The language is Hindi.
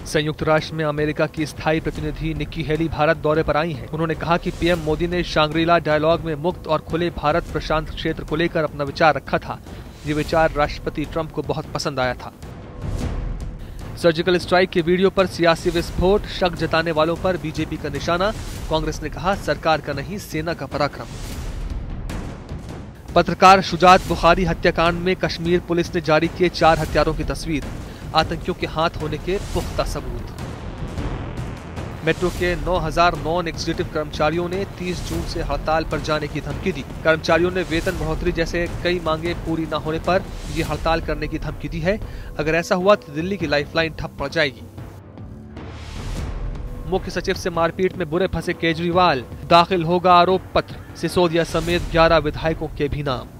संयुक्त राष्ट्र में अमेरिका की स्थायी प्रतिनिधि निक्की हेली भारत दौरे पर आई हैं। उन्होंने कहा कि पीएम मोदी ने शांग्रीला डायलॉग में मुक्त और खुले भारत प्रशांत क्षेत्र को लेकर अपना विचार रखा था। ये विचार राष्ट्रपति ट्रंप को बहुत पसंद आया था। सर्जिकल स्ट्राइक के वीडियो पर सियासी विस्फोट, शक जताने वालों पर बीजेपी का निशाना। कांग्रेस ने कहा सरकार का नहीं, सेना का पराक्रम। पत्रकार शुजात बुखारी हत्याकांड में कश्मीर पुलिस ने जारी किए 4 हत्यारों की तस्वीर, आतंकियों के हाथ होने के पुख्ता सबूत। मेट्रो के 9000 नॉन एग्जीक्यूटिव कर्मचारियों ने 30 जून से हड़ताल पर जाने की धमकी दी। कर्मचारियों ने वेतन बढ़ोतरी जैसे कई मांगे पूरी न होने पर ये हड़ताल करने की धमकी दी है। अगर ऐसा हुआ तो दिल्ली की लाइफलाइन ठप पड़ जाएगी। मुख्य सचिव से मारपीट में बुरे फंसे केजरीवाल, दाखिल होगा आरोप पत्र। सिसोदिया समेत 11 विधायकों के भी नाम।